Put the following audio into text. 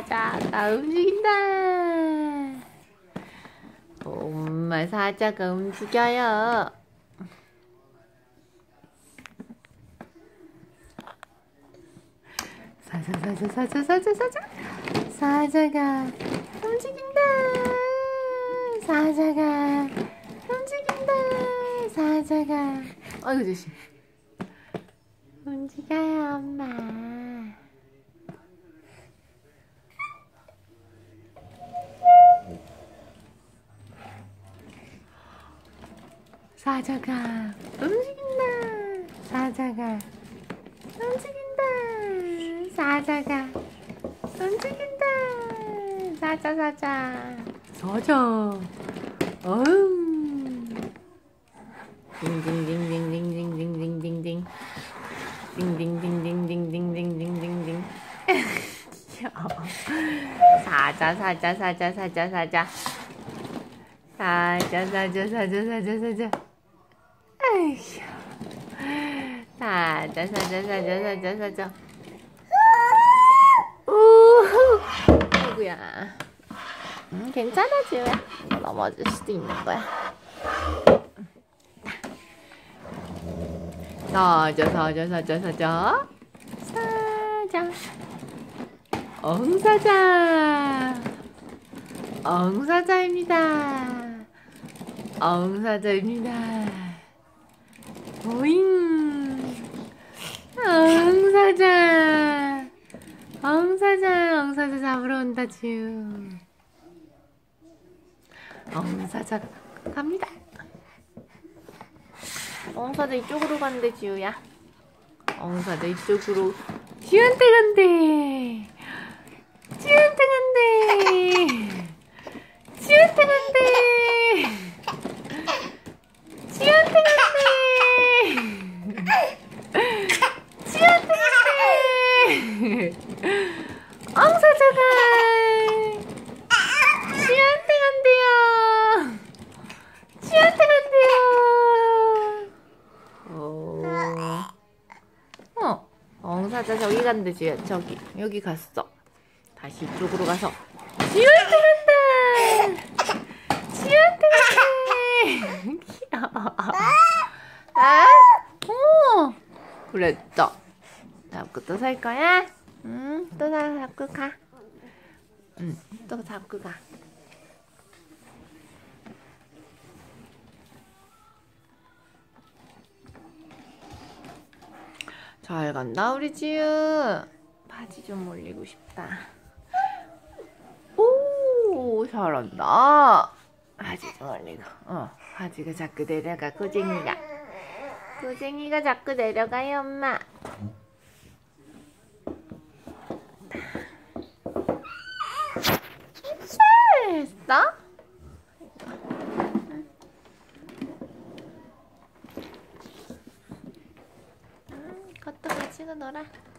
사자가 움직인다. 엄마 사자가 움직여요. 사자가 움직인다. 사자가 움직인다. 사자가 아이고 조심. 움직여요 엄마. 사자가 움직인다. 사자가 움직인다. 사자가 움직인다. 사자. 딩딩딩딩딩딩딩딩딩딩. 딩딩딩딩딩딩딩딩딩딩. 귀여워. 사자. 아이고. 사자. 우후. 아이고야. 괜찮아 지우야. 너 넘어질 수도 있는 거야. 사자. 엉사자입니다. 오잉. 엉사자 잡으러 온다 지우. 엉사자 갑니다. 엉사자 이쪽으로 간대 지우야. 엉사자 이쪽으로. 지우한테 간대. 엉사자가 지우한테 간대요. 엉사자 저기 간대 지우야. 저기 여기 갔어. 다시 이쪽으로 가서 지우한테 간다. 귀여워. 그랬어. 잡고 또 살 거야? 응, 또 잡고 가. 응, 또 잡고 가. 잘 간다 우리 지우. 바지 좀 올리고 싶다. 오, 잘한다. 바지 좀 올리고. 바지가 자꾸 내려가. 고쟁이가 자꾸 내려가요 엄마. 했어? 그것도 가지고 놀아.